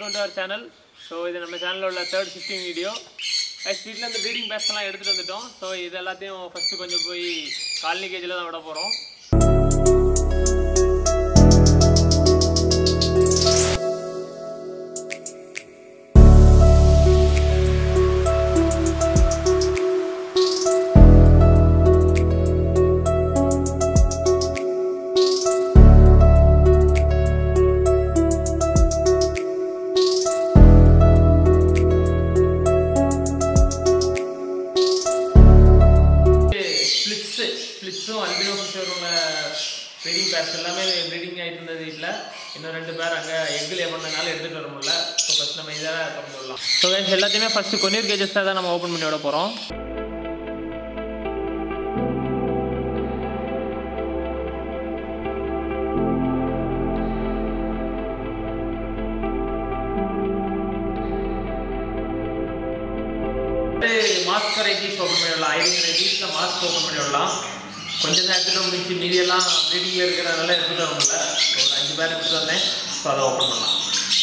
welcome to our channel. So this is our channel third shifting video. Guys, வீட்ல இந்த breeding packs எல்லாம் எடுத்துட்டு வந்துட்டோம். So இது எல்லாத்தையும் ஃபர்ஸ்ட் கொஞ்சம் போய் காலனி கேஜ்ல தான் விட போறோம். breeding packs எல்லாமே breeding ஆயிட்டு இருந்தது வீட்ல இன்னும் ரெண்டு பேர் அங்க எக் லே பண்ணனால எடுத்துட்டு வர முடியல சோ ஃபர்ஸ்ட் நம்ம இத கம்பி விடலாம் சோ गाइस எல்லாத்தையுமே ஃபர்ஸ்ட் கொனியர் கேஜஸ் தான் நம்ம ஓபன் பண்ணி விட போறோம் மாஸ்க் வெரைட்டிஸ் ஓபன் பண்ணிடலாம் ஐரிங் வெரைட்டிஸ்ல மாஸ்க் ஓபன் பண்ணிடலாம் கொஞ்சம் நேரத்துல முடிஞ்சு மீதி எல்லாம் ப்ரீடிங்ல இருக்கறனால எடுத்துட்டு வரல ஒரு 5 பேர் எடுத்துட்டு வந்தேன் சோ அத ஓபன் பண்ணலாம்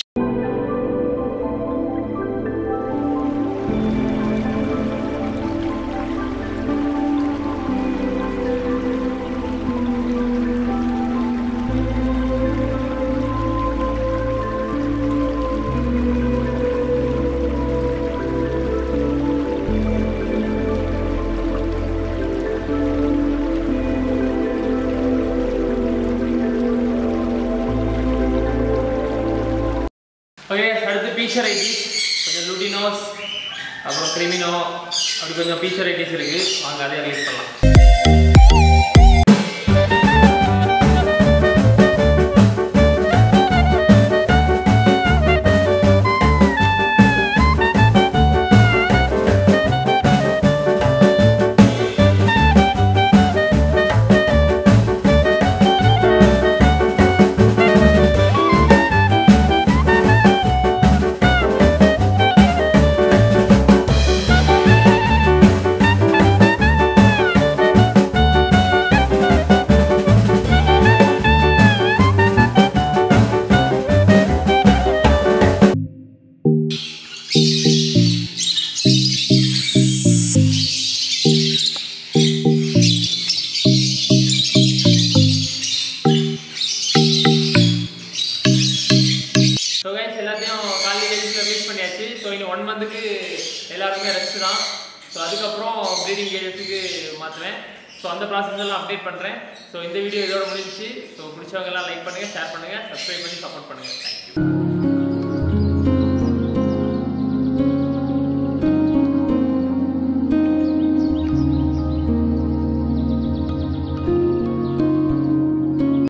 Okay, அடுத்து பீச் வெரைட்டிஸ் கொஞ்சம் லூட்டினோஸ் அப்புறம் கிரிமினோ அப்படி கொஞ்சம் பீச் வெரைட்டிஸ் இருக்கு வாங்க அதை ரிலீஸ் பண்ணலாம் So guys எல்லாத்தையும் காலி கேஜ்ல ரீச் பண்ணியாச்சு சோ இனி 1 மந்த்க்கு எல்லாருமே ரெஸ்ட் தான் சோ அதுக்கு அப்புறம் ப்ரீடிங் கேஜ்க்கு மாத்துவேன் சோ அந்த process எல்லாம் அப்டேட் பண்றேன் சோ இந்த வீடியோ இதோட முடிஞ்சிச்சு சோ பிடிச்சவங்க எல்லாம் லைக் பண்ணுங்க ஷேர் பண்ணுங்க Subscribe பண்ணி சப்போர்ட் பண்ணுங்க Thank you